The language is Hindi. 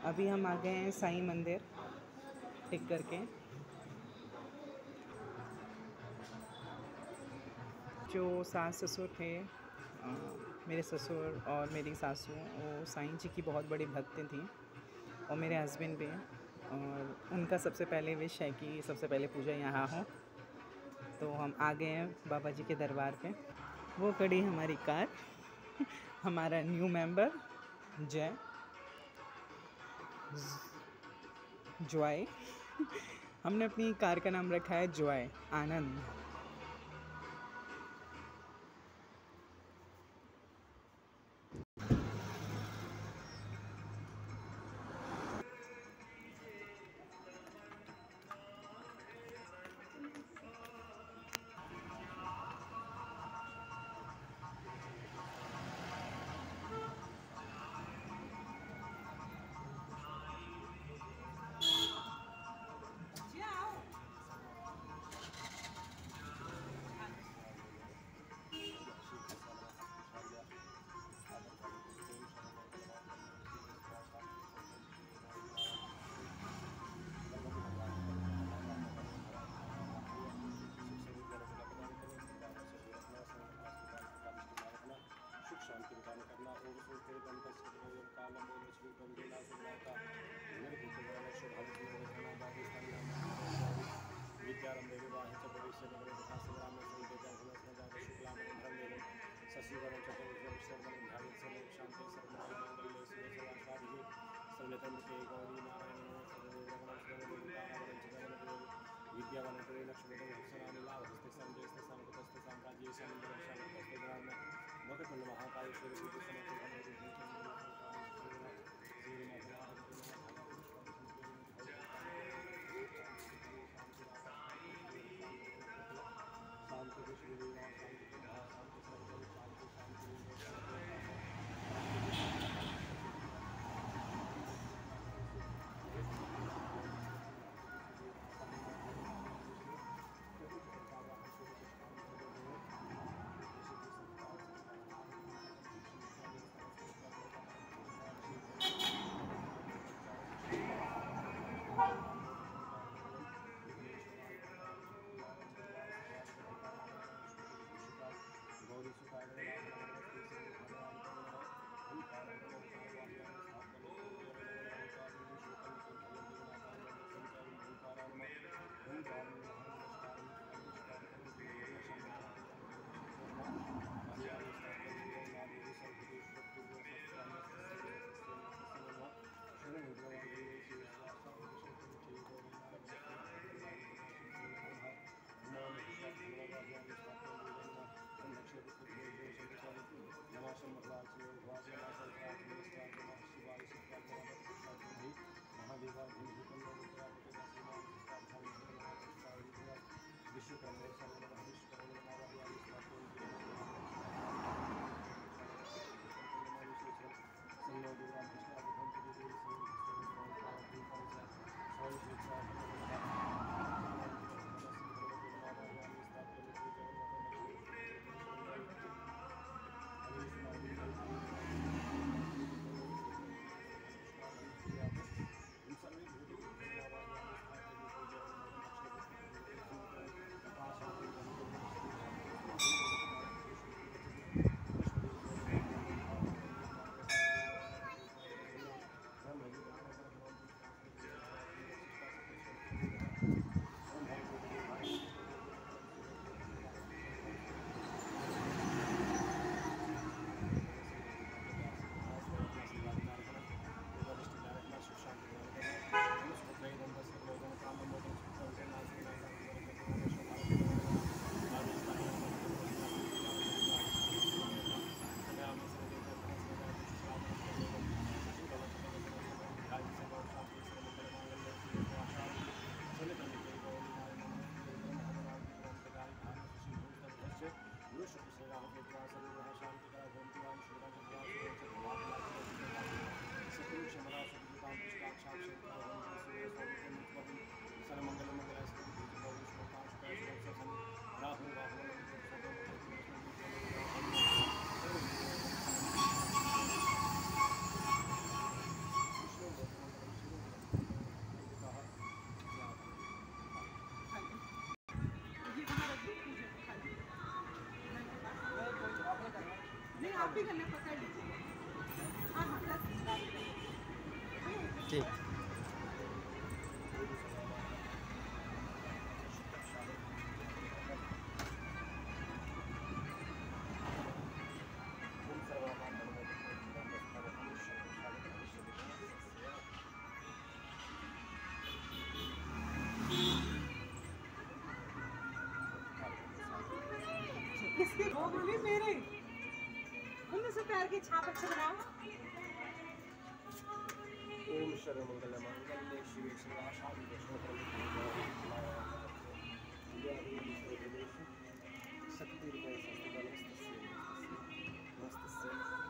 अभी हम आ गए हैं साईं मंदिर टिक करके। जो सास ससुर थे, मेरे ससुर और मेरी सासू, वो साईं जी की बहुत बड़ी भक्त थी और मेरे हस्बैंड भी हैं, और उनका सबसे पहले विश है कि सबसे पहले पूजा यहाँ हो। तो हम आ गए हैं बाबा जी के दरबार पे। वो खड़ी हमारी कार, हमारा न्यू मेंबर जय जॉय। हमने अपनी कार का नाम रखा है जॉय, आनंद। सुख शांति प्रदान करना ओम सुख कालम विद्यारंभ विवाह च भविष्य तथा संग्राम शुक्लाम शशिवरम चतुर्भुजं ध्यान शांति सर्वमंगल शिव सर्वासाधि सर्वतम के गौरी नारायण विद्यावान लक्ष्मी लाभ हस्ते संजय संपदस्ते साम्राज्य शांति मगधल महाकाय कॉपी करना पकड़ लीजिए। हाँ हाँ ठीक। किसके वो बोले मेरे उनमें से पैर की छाप अच्छे बनाओ। ओम सर्वमंगल मांगल्ये शिवे सर्वासाधि शक्ति